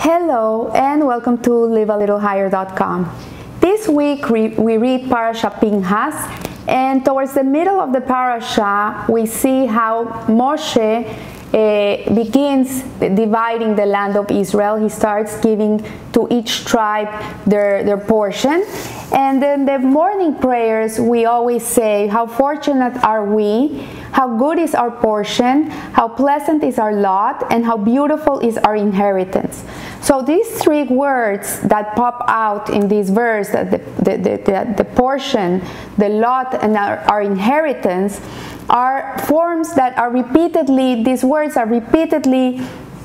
Hello and welcome to livealittlehigher.com. This week we read Parasha Pinchas, and towards the middle of the parasha we see how Moshe begins dividing the land of Israel. He starts giving to each tribe their portion. And in the morning prayers we always say, how fortunate are we, how good is our portion, how pleasant is our lot, and how beautiful is our inheritance. So these three words that pop out in this verse, that the portion, the lot, and our inheritance, are forms that are repeatedly, these words are repeatedly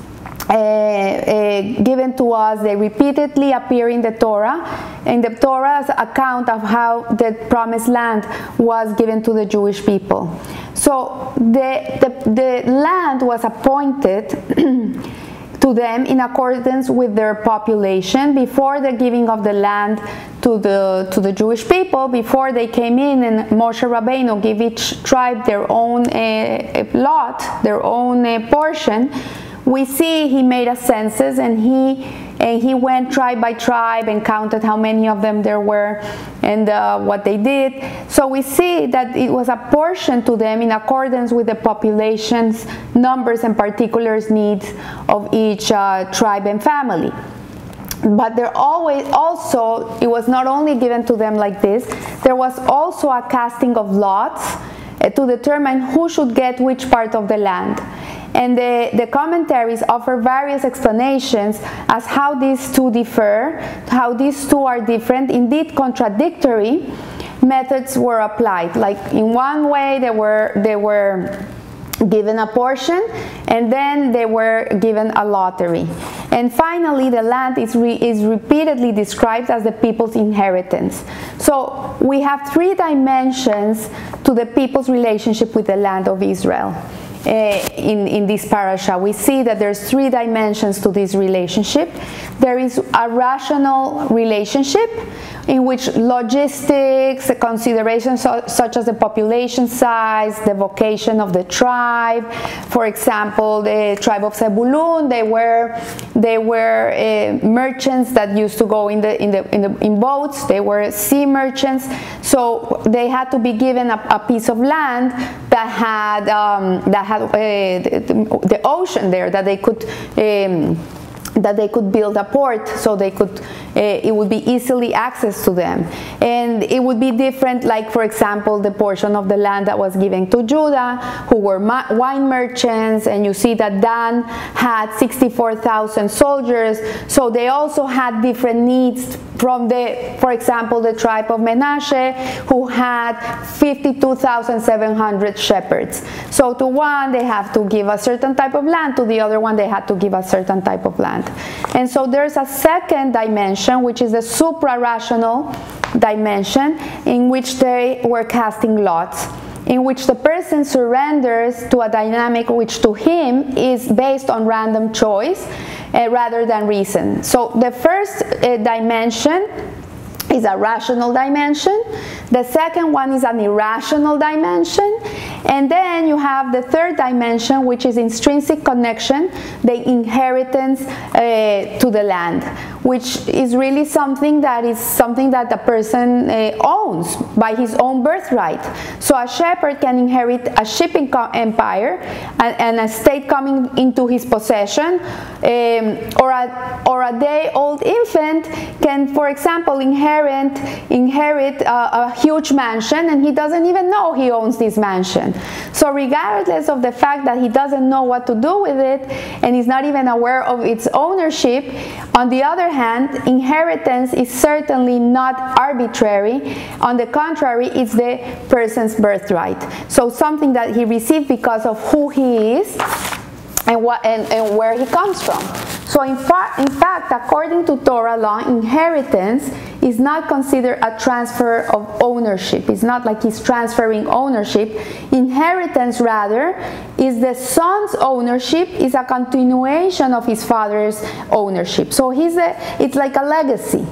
given to us. They repeatedly appear in the Torah's account of how the promised land was given to the Jewish people. So the land was appointed to them in accordance with their population before the giving of the land to the Jewish people. Before they came in and Moshe Rabbeinu gave each tribe their own lot, their own portion, we see he made a census, and he went tribe by tribe and counted how many of them there were and what they did. So we see that it was apportioned to them in accordance with the population's numbers and particulars needs of each tribe and family. But there also, it was not only given to them like this, there was also a casting of lots to determine who should get which part of the land. And the commentaries offer various explanations as how these two differ, how these two are different, indeed contradictory methods were applied. Like in one way they were given a portion, and then they were given a lottery. And finally the land is repeatedly described as the people's inheritance. So we have three dimensions to the people's relationship with the land of Israel. In this parasha, we see that there's three dimensions to this relationship. There is a rational relationship in which logistics, considerations such as the population size, the vocation of the tribe. For example, the tribe of Zebulun, they were merchants that used to go in boats. They were sea merchants, so they had to be given a piece of land that had the ocean there, that they could build a port, so they could it would be easily accessed to them. And it would be different, like for example the portion of the land that was given to Judah, who were wine merchants, and you see that Dan had 64,000 soldiers, so they also had different needs from for example, the tribe of Menashe, who had 52,700 shepherds. So to one they have to give a certain type of land, to the other one they had to give a certain type of land. And so there's a second dimension, which is the supra-rational dimension, in which they were casting lots, in which the person surrenders to a dynamic which to him is based on random choice rather than reason. So the first dimension is a rational dimension. The second one is an irrational dimension. And then you have the third dimension, which is intrinsic connection, the inheritance to the land, which is really something that the person owns by his own birthright. So a shepherd can inherit a shipping empire and a state coming into his possession, or a day-old infant can, for example, inherit a huge mansion, and he doesn't even know he owns this mansion. So regardless of the fact that he doesn't know what to do with it and is not even aware of its ownership, on the other hand, inheritance is certainly not arbitrary. On the contrary, it's the person's birthright. So something that he received because of who he is and where he comes from. So in fact, according to Torah law, inheritance is not considered a transfer of ownership. It's not like he's transferring ownership. Inheritance, rather, is the son's ownership, is a continuation of his father's ownership. So it's like a legacy.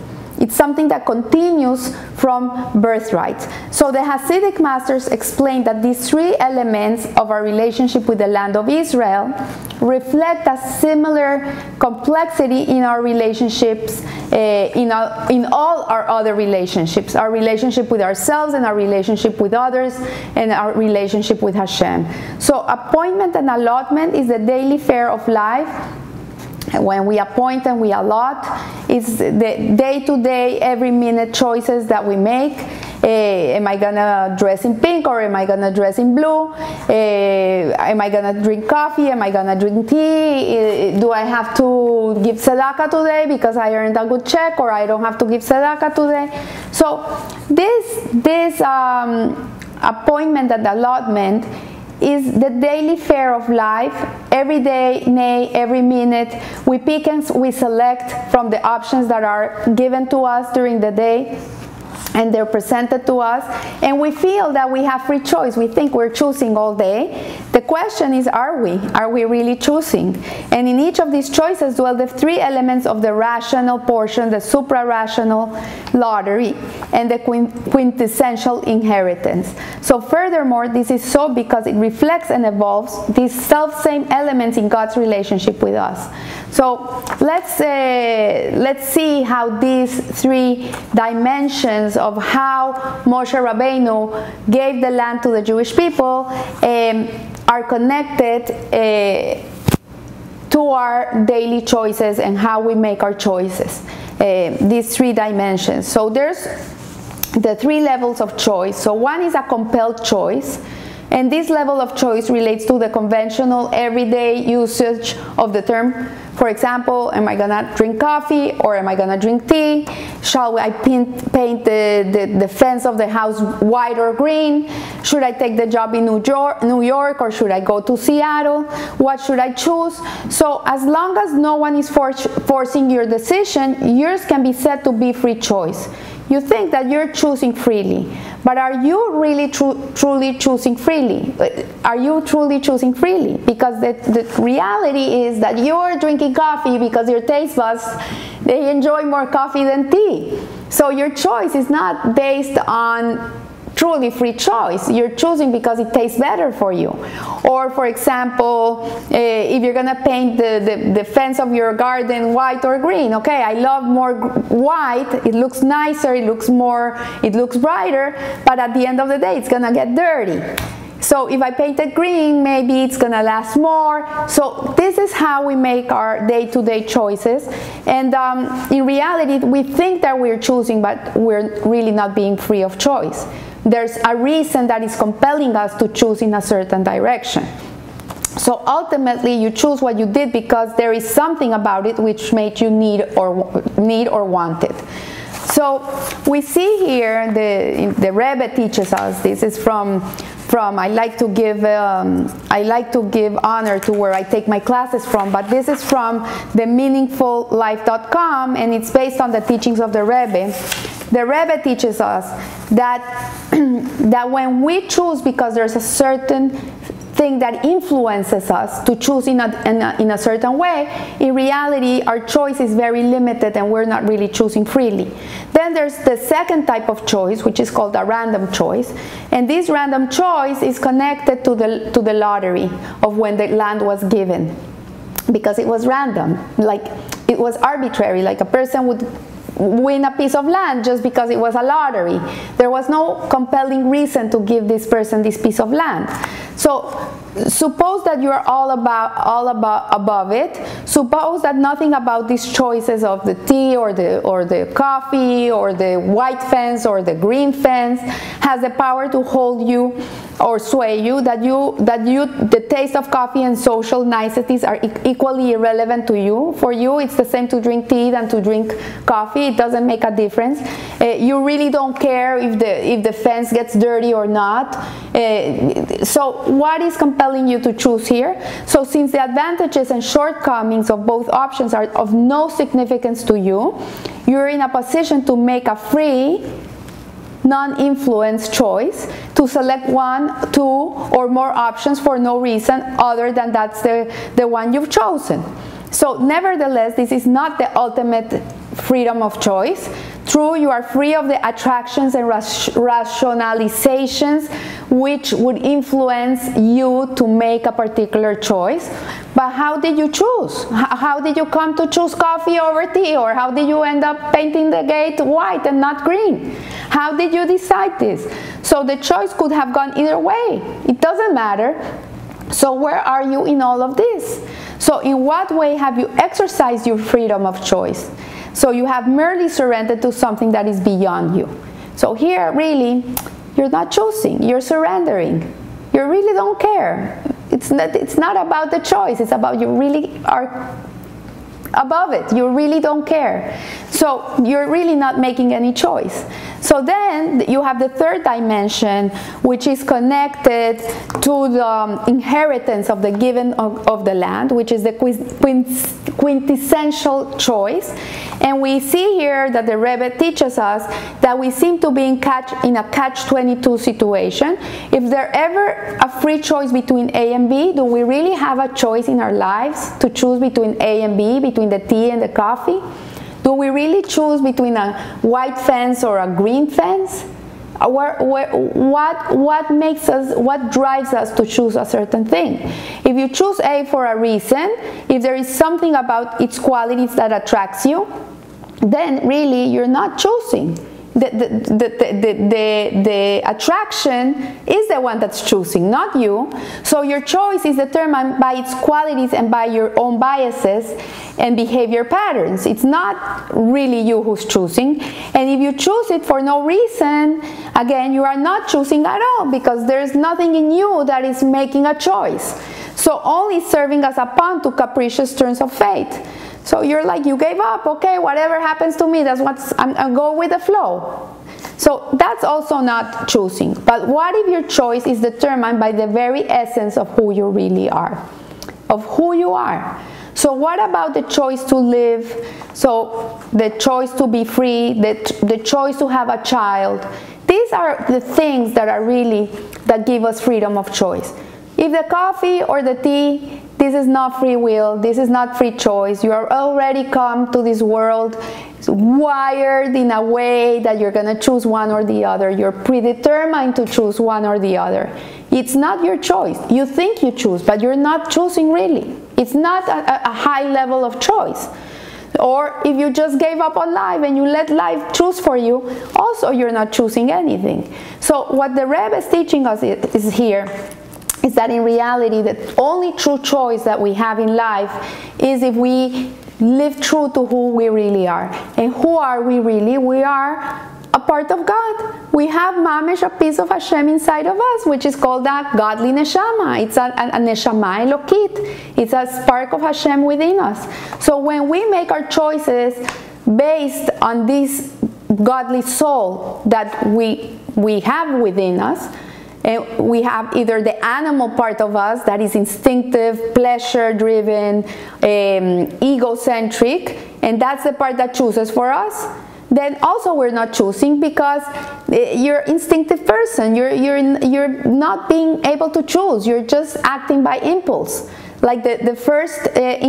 It's something that continues from birthright. So the Hasidic masters explain that these three elements of our relationship with the land of Israel reflect a similar complexity in our relationships, in all our other relationships, our relationship with ourselves and our relationship with others and our relationship with Hashem. So appointment and allotment is the daily fare of life. When we appoint and we allot, it's the day-to-day, every minute choices that we make. Am I gonna dress in pink or am I gonna dress in blue? Am I gonna drink coffee? Am I gonna drink tea? Do I have to give tzedakah today because I earned a good check, or I don't have to give tzedakah today? So this appointment and allotment is the daily fare of life. Every day, nay, every minute, we pick and we select from the options that are given to us during the day, and they're presented to us, and we feel that we have free choice. We think we're choosing all day. The question is, are we? Are we really choosing? And in each of these choices dwell the three elements of the rational portion, the supra-rational lottery, and the quintessential inheritance. So furthermore, this is so because it reflects and evolves these self-same elements in God's relationship with us. So let's see how these three dimensions of how Moshe Rabbeinu gave the land to the Jewish people are connected to our daily choices and how we make our choices. These three dimensions. So there's the three levels of choice. So one is a compelled choice. And this level of choice relates to the conventional everyday usage of the term. For example, am I gonna drink coffee or am I gonna drink tea? Shall I paint the fence of the house white or green? Should I take the job in New York or should I go to Seattle? What should I choose? So as long as no one is forcing your decision, yours can be said to be free choice. You think that you're choosing freely, but are you really truly choosing freely? Are you truly choosing freely? Because the reality is that you're drinking coffee because your taste buds, they enjoy more coffee than tea. So your choice is not based on truly free choice. You're choosing because it tastes better for you. Or for example, if you're gonna paint the fence of your garden white or green, okay, I love more white, it looks nicer, it looks brighter, but at the end of the day it's gonna get dirty. So if I paint it green, maybe it's gonna last more. So this is how we make our day-to-day choices. And in reality, we think that we're choosing, but we're really not being free of choice. There's a reason that is compelling us to choose in a certain direction. So ultimately, you choose what you did because there is something about it which made you need or want it. So we see here, the Rebbe teaches us, this is from I like to give honor to where I take my classes from, but this is from the meaningfullife.com, and it's based on the teachings of the Rebbe. The Rebbe teaches us that that when we choose because there's a certain thing that influences us to choose in a certain way, in reality our choice is very limited and we're not really choosing freely. Then there's the second type of choice, which is called a random choice, and this random choice is connected to the lottery of when the land was given, because it was random, like it was arbitrary, like a person would win a piece of land just because it was a lottery. There was no compelling reason to give this person this piece of land. So suppose that you're all above it. Suppose that nothing about these choices of the tea or the coffee or the white fence or the green fence has the power to hold you or sway you, that the taste of coffee and social niceties are equally irrelevant to you. For you, it's the same to drink tea than to drink coffee. It doesn't make a difference. You really don't care if the fence gets dirty or not. So what is compelling you to choose here? So since the advantages and shortcomings of both options are of no significance to you, you're in a position to make a free, non-influenced choice to select one, two, or more options for no reason other than that's the one you've chosen. So nevertheless, this is not the ultimate freedom of choice. true, you are free of the attractions and rationalizations which would influence you to make a particular choice. But how did you choose? How did you come to choose coffee over tea? Or how did you end up painting the gate white and not green? How did you decide this? So the choice could have gone either way. It doesn't matter. So where are you in all of this? So in what way have you exercised your freedom of choice? So you have merely surrendered to something that is beyond you. So here, really, you're not choosing, you're surrendering. You really don't care. It's not about the choice, it's about you really are above it. You really don't care. So you're really not making any choice. So then you have the third dimension, which is connected to the inheritance of the given of the land, which is the quintessential choice. And we see here that the Rebbe teaches us that we seem to be in a catch-22 situation. If there's ever a free choice between A and B, do we really have a choice in our lives to choose between A and B, between the tea and the coffee? Do we really choose between a white fence or a green fence? What makes us, what drives us to choose a certain thing? If you choose A for a reason, if there is something about its qualities that attracts you, then really you're not choosing. The attraction is the one that's choosing, not you. So your choice is determined by its qualities and by your own biases and behavior patterns. It's not really you who's choosing. And if you choose it for no reason, again, you are not choosing at all, because there's nothing in you that is making a choice. So only serving as a pawn to capricious turns of fate. So you're like, you gave up, okay, whatever happens to me, that's what I'm going with the flow. So that's also not choosing. But what if your choice is determined by the very essence of who you really are, of who you are? So what about the choice to live? So the choice to be free, the choice to have a child. These are the things that are really, that give us freedom of choice. If the coffee or the tea, this is not free will, this is not free choice. You are already come to this world wired in a way that you're going to choose one or the other. You're predetermined to choose one or the other. It's not your choice. You think you choose, but you're not choosing really. It's not a high level of choice. Or if you just gave up on life and you let life choose for you, also you're not choosing anything. So what the Rebbe is teaching us is here, is that in reality the only true choice that we have in life is if we live true to who we really are. And who are we really? We are a part of God. We have mamish, a piece of Hashem inside of us, which is called a godly neshama. It's a neshama elokit. It's a spark of Hashem within us. So when we make our choices based on this godly soul that we have within us, and we have either the animal part of us that is instinctive, pleasure-driven, egocentric, and that's the part that chooses for us. Then also we're not choosing, because you're an instinctive person. You're not being able to choose. You're just acting by impulse. Like the first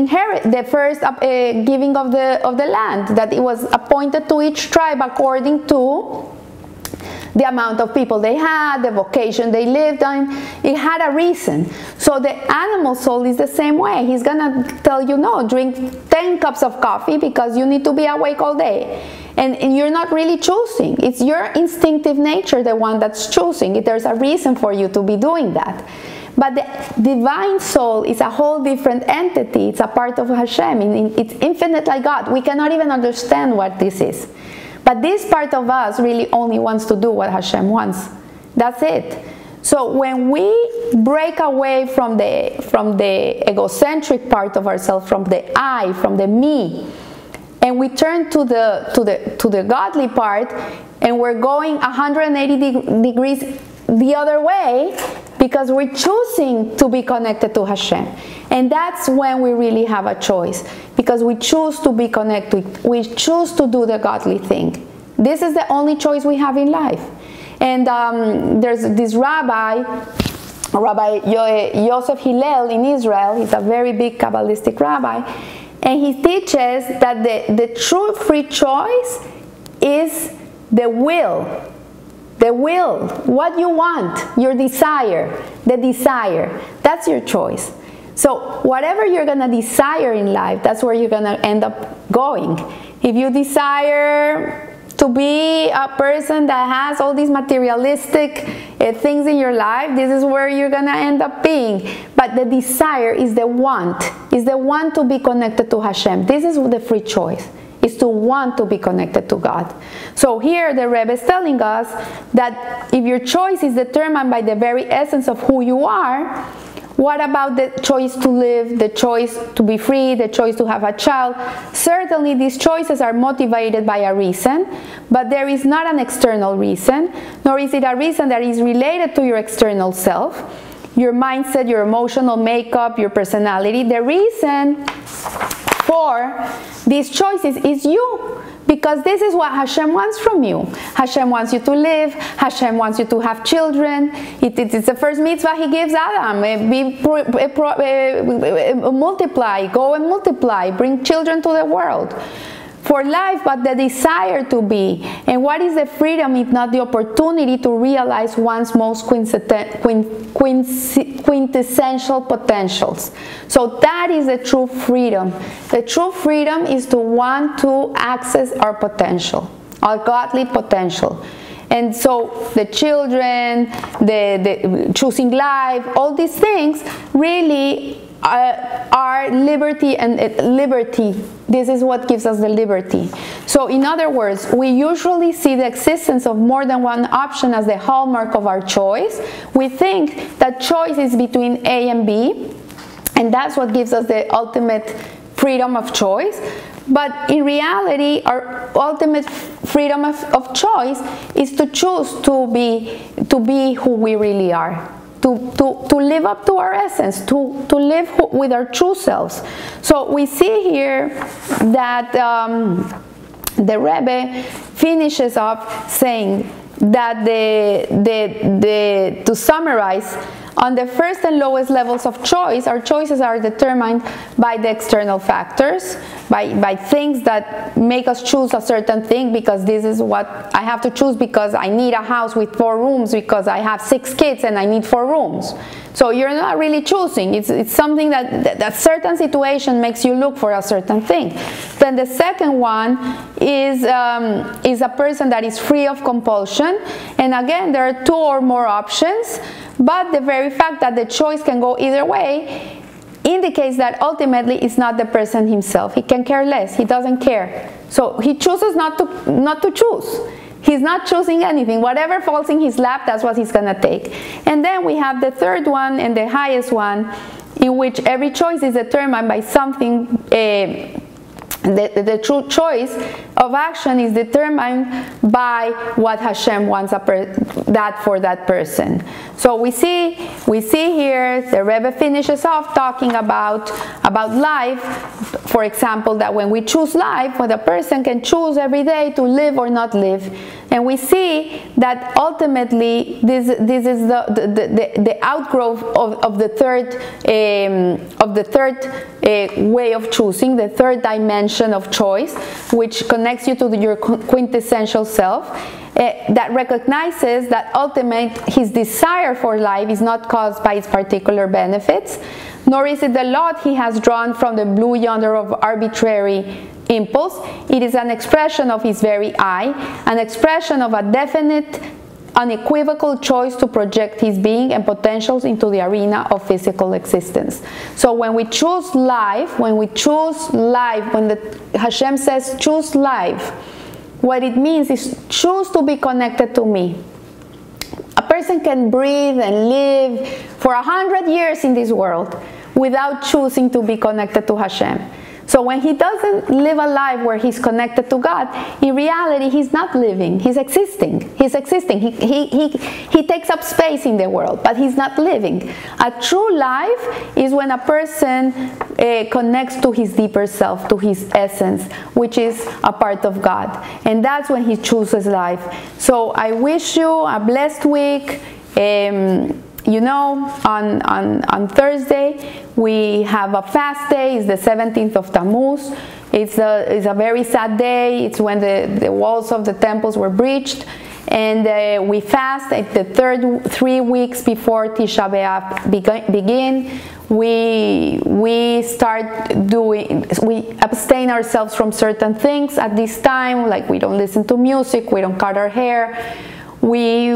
giving of the land, that it was appointed to each tribe according to the amount of people they had, the vocation they lived on. It had a reason. So the animal soul is the same way. He's gonna tell you, no, drink 10 cups of coffee because you need to be awake all day. And you're not really choosing. It's your instinctive nature, the one that's choosing. There's a reason for you to be doing that. But the divine soul is a whole different entity. It's a part of Hashem. It's infinite like God. We cannot even understand what this is. But this part of us really only wants to do what Hashem wants. That's it. So when we break away from the egocentric part of ourselves, from the I, from the me, and we turn to the godly part, and we're going 180 degrees the other way, because we're choosing to be connected to Hashem. And that's when we really have a choice, because we choose to be connected, we choose to do the godly thing. This is the only choice we have in life. And there's this Rabbi Yosef Hillel in Israel. He's a very big Kabbalistic rabbi, and he teaches that the true free choice is the will. The will, what you want, your desire, the desire, that's your choice. So whatever you're going to desire in life, that's where you're going to end up going. If you desire to be a person that has all these materialistic things in your life, this is where you're going to end up being. But the desire is the want to be connected to Hashem. This is the free choice, is to want to be connected to God. So here the Rebbe is telling us that if your choice is determined by the very essence of who you are, what about the choice to live, the choice to be free, the choice to have a child? Certainly these choices are motivated by a reason, but there is not an external reason, nor is it a reason that is related to your external self, your mindset, your emotional makeup, your personality. The reason for these choices is you, because this is what Hashem wants from you. Hashem wants you to live. Hashem wants you to have children. It's the first mitzvah he gives Adam. Multiply, go and multiply, bring children to the world. For life, but the desire to be. And what is the freedom if not the opportunity to realize one's most quintessential potentials? So that is the true freedom. The true freedom is to want to access our potential, our godly potential. And so the children, the choosing life, all these things really are liberty, and liberty. This is what gives us the liberty. So in other words, we usually see the existence of more than one option as the hallmark of our choice. We think that choice is between A and B, and that's what gives us the ultimate freedom of choice. But in reality, our ultimate freedom of choice is to choose to be who we really are. To live up to our essence, to live with our true selves. So we see here that the Rebbe finishes up saying that to summarize, on the first and lowest levels of choice, our choices are determined by the external factors, by things that make us choose a certain thing, because this is what I have to choose because I need a house with 4 rooms because I have 6 kids and I need 4 rooms. So you're not really choosing. It's something that certain situation makes you look for a certain thing. Then the second one is a person that is free of compulsion. And again, there are 2 or more options, but the very fact that the choice can go either way indicates that ultimately it's not the person himself. He can care less. He doesn't care. So he chooses not to choose. He's not choosing anything. Whatever falls in his lap, that's what he's going to take. And then we have the third one and the highest one, in which every choice is determined by something. The true choice of action is determined by what Hashem wants for that person. So we see here the Rebbe finishes off talking about life. For example, that when we choose life, when a person can choose every day to live or not live, and we see that ultimately this is the outgrowth of the third way of choosing, the third dimension of choice, which connects you to your quintessential self, that recognizes that ultimately his desire for life is not caused by its particular benefits, nor is it the lot he has drawn from the blue yonder of arbitrary impulse. It is an expression of his very I, an expression of a definite, unequivocal choice to project his being and potentials into the arena of physical existence. So when we choose life, when Hashem says choose life, what it means is choose to be connected to me. A person can breathe and live for 100 years in this world without choosing to be connected to Hashem. So when he doesn't live a life where he's connected to God, in reality he's not living, he's existing. He's existing. He takes up space in the world, but he's not living. A true life is when a person connects to his deeper self, to his essence, which is a part of God. And that's when he chooses life. So I wish you a blessed week. you know, on Thursday we have a fast day. It's the 17th of Tammuz. It's a very sad day. It's when the walls of the temples were breached. And we fast at the 3 weeks before Tisha B'Av begin. We abstain ourselves from certain things at this time, like we don't listen to music, we don't cut our hair, we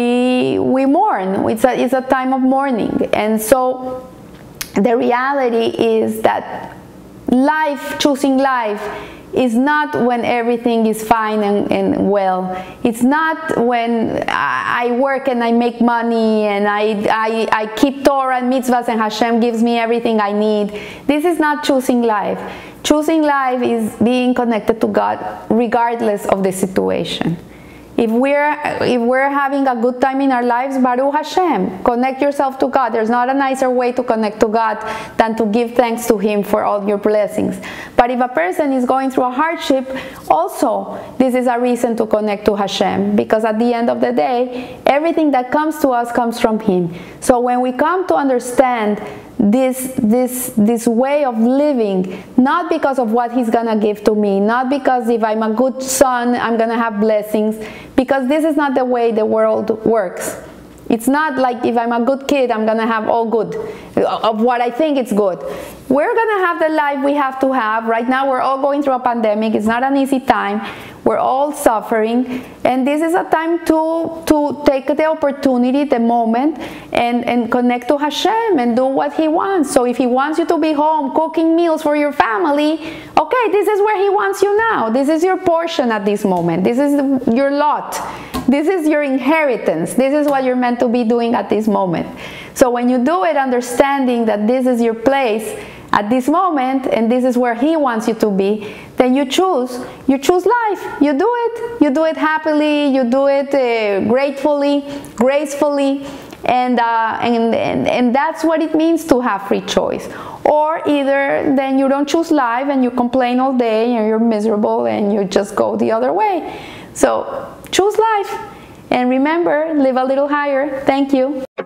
mourn. It's a time of mourning. And so the reality is that choosing life is not when everything is fine and well. It's not when I work and I make money and I keep Torah and mitzvahs and Hashem gives me everything I need. This is not choosing life. Choosing life is being connected to God regardless of the situation. If we're having a good time in our lives, Baruch Hashem, connect yourself to God. There's not a nicer way to connect to God than to give thanks to Him for all your blessings. But if a person is going through a hardship, also this is a reason to connect to Hashem, because at the end of the day, everything that comes to us comes from Him. So when we come to understand this way of living, not because of what He's gonna give to me, not because if I'm a good son I'm gonna have blessings, because this is not the way the world works. It's not like if I'm a good kid I'm gonna have all good of what I think it's good. We're gonna have the life we have to have. Right now we're all going through a pandemic. It's not an easy time. We're all suffering, and this is a time to take the opportunity, the moment, and connect to Hashem and do what He wants. So if He wants you to be home cooking meals for your family, okay, this is where He wants you now. This is your portion at this moment. This is your lot. This is your inheritance. This is what you're meant to be doing at this moment. So when you do it understanding that this is your place at this moment and this is where He wants you to be, then you choose life. You do it happily, you do it gratefully, gracefully, and that's what it means to have free choice. Or either then you don't choose life and you complain all day and you're miserable and you just go the other way. So choose life, and remember, live a little higher. Thank you.